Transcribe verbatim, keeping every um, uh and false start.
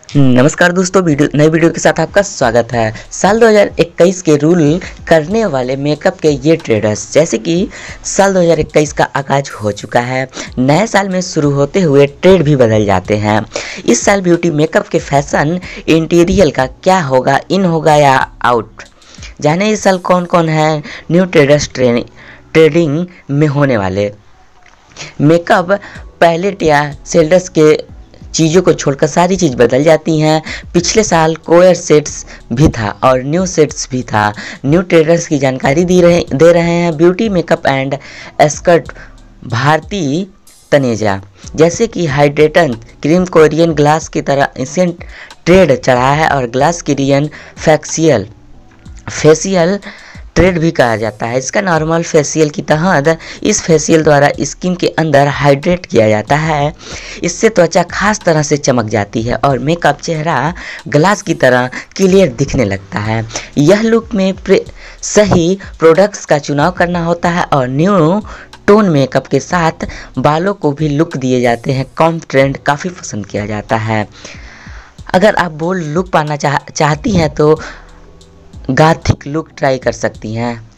नमस्कार दोस्तों, वीडियो नई वीडियो के साथ आपका स्वागत है। साल दो हज़ार इक्कीस के रूल करने वाले मेकअप के ये ट्रेंड्स, जैसे कि साल दो हज़ार इक्कीस का आगाज हो चुका है। नए साल में शुरू होते हुए ट्रेंड भी बदल जाते हैं। इस साल ब्यूटी मेकअप के फैशन इंटीरियर का क्या होगा, इन होगा या आउट, जाने इस साल कौन कौन है न्यू ट्रेंड्स ट्रेडिंग में होने वाले। मेकअप पैलेट या शेल्डर्स के चीज़ों को छोड़कर सारी चीज़ बदल जाती हैं। पिछले साल कोयर सेट्स भी था और न्यू सेट्स भी था। न्यू ट्रेडर्स की जानकारी दी रहे दे रहे हैं beauty makeup and skirt Bharti Taneja. जैसे कि हाइड्रेटन क्रीम कोरियन ग्लास की तरह इंसेंट ट्रेड चढ़ा है और ग्लास कोरियन फैक्सियल फेशियल ट्रेड भी कहा जाता है। इसका नॉर्मल फेशियल की तरह इस फेशियल द्वारा स्किन के अंदर हाइड्रेट किया जाता है। इससे त्वचा खास तरह से चमक जाती है और मेकअप चेहरा ग्लास की तरह क्लियर दिखने लगता है। यह लुक में सही प्रोडक्ट्स का चुनाव करना होता है और न्यू टोन मेकअप के साथ बालों को भी लुक दिए जाते हैं। कॉम ट्रेंड काफ़ी पसंद किया जाता है। अगर आप बोल्ड लुक पाना चाह चाहती हैं तो गॉथिक लुक ट्राई कर सकती हैं।